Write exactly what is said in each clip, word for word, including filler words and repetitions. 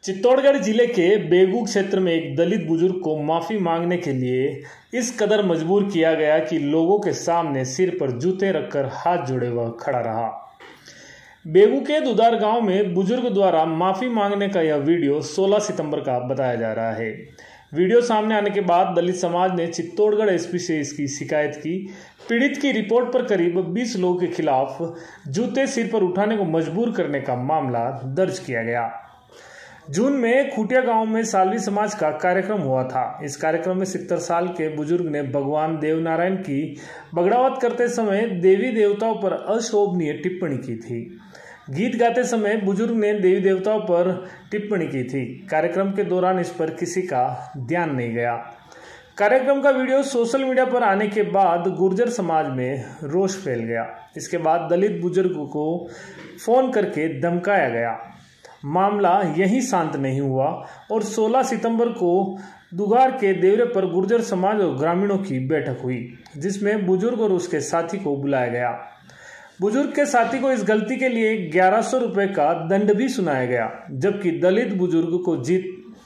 चित्तौड़गढ़ जिले के बेगू क्षेत्र में एक दलित बुजुर्ग को माफी मांगने के लिए इस कदर मजबूर किया गया कि लोगों के सामने सिर पर जूते रखकर हाथ जोड़े वह खड़ा रहा। बेगू के दुदार गांव में बुजुर्ग द्वारा माफी मांगने का यह वीडियो सोलह सितंबर का बताया जा रहा है। वीडियो सामने आने के बाद दलित समाज ने चित्तौड़गढ़ एसपी से इसकी शिकायत की। पीड़ित की रिपोर्ट पर करीब बीस लोगों के खिलाफ जूते सिर पर उठाने को मजबूर करने का मामला दर्ज किया गया। जून में खूटिया गांव में सालवी समाज का कार्यक्रम हुआ था। इस कार्यक्रम में सत्तर साल के बुजुर्ग ने भगवान देवनारायण की बगड़ावत करते समय देवी देवताओं पर अशोभनीय टिप्पणी की थी। गीत गाते समय बुजुर्ग ने देवी देवताओं पर टिप्पणी की थी। कार्यक्रम के दौरान इस पर किसी का ध्यान नहीं गया। कार्यक्रम का वीडियो सोशल मीडिया पर आने के बाद गुर्जर समाज में रोष फैल गया। इसके बाद दलित बुजुर्ग को फोन करके धमकाया गया। मामला यहीं शांत नहीं हुआ और सोलह सितंबर को दुगार के देवरे पर गुर्जर समाज और ग्रामीणों की बैठक हुई, जिसमें बुजुर्ग और उसके साथी को बुलाया गया। बुजुर्ग के साथी को इस गलती के लिए ग्यारह सौ रुपये का दंड भी सुनाया गया, जबकि दलित बुजुर्ग को जीत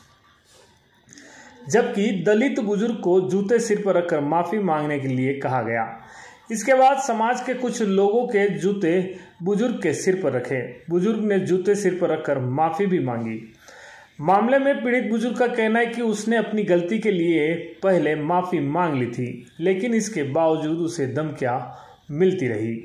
जबकि दलित बुजुर्ग को जूते सिर पर रखकर माफी मांगने के लिए कहा गया। इसके बाद समाज के कुछ लोगों के जूते बुजुर्ग के सिर पर रखे। बुजुर्ग ने जूते सिर पर रखकर माफी भी मांगी। मामले में पीड़ित बुजुर्ग का कहना है कि उसने अपनी गलती के लिए पहले माफी मांग ली थी, लेकिन इसके बावजूद उसे धमकियां मिलती रही।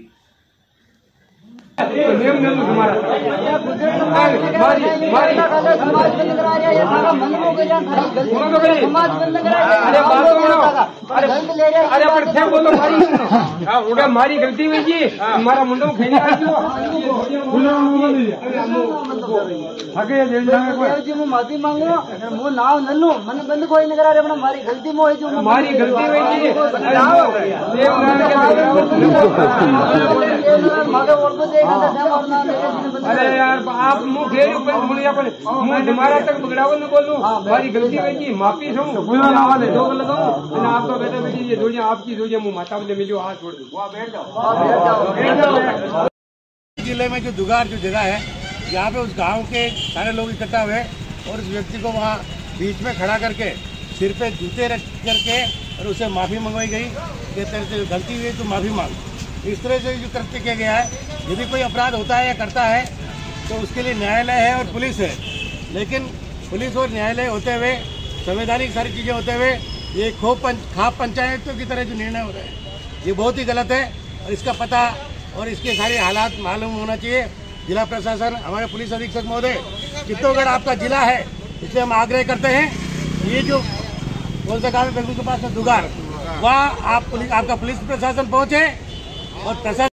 मारी गलती हुई जी, हमारा मुंडो खेल माफी मांगो वो नाव नन्नू मन बंद कोई नहीं करा रहे अपना मारी गलती में मारी गलती हुई जी। अरे यार आप मुँह घेर मुँह दिमाग तक बगड़ाव न बोलूं, हमारी गलती हुई जी, माफी दो लगाऊं आपका बेटा बेटी ये जोड़िया आपकी जोड़िया मुँह माता मुझे मिली हाथ छोड़ दो। जिले में जो दुगार जो जगह है, यहाँ पे उस गांव के सारे लोग इकट्ठा हुए और उस व्यक्ति को वहाँ बीच में खड़ा करके सिर पे जूते रख करके और उसे माफ़ी मंगवाई गई कि तेरे से गलती हुई तो माफ़ी मांग। इस तरह से जो कृत्य किया गया है, यदि कोई अपराध होता है या करता है तो उसके लिए न्यायालय है और पुलिस है, लेकिन पुलिस और न्यायालय होते हुए संवैधानिक सारी चीज़ें होते हुए ये खो पंच खाप पंचायतों की तरह जो निर्णय हो रहे हैं, ये बहुत ही गलत है और इसका पता और इसके सारे हालात मालूम होना चाहिए। जिला प्रशासन, हमारे पुलिस अधीक्षक महोदय, चित्तौड़गढ़ आपका जिला है, इसलिए हम आग्रह करते हैं ये जो कौन सा गाँव है बेगू के पास में दुगार, वहाँ आप पुलिस आपका पुलिस प्रशासन पहुँचे और प्रशासन